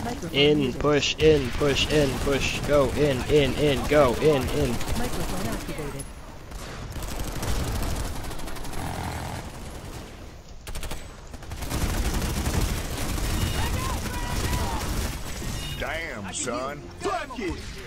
In, push, in, push, in, push. Go, in, go, in. Microphone activated. Damn, son. Fuck it.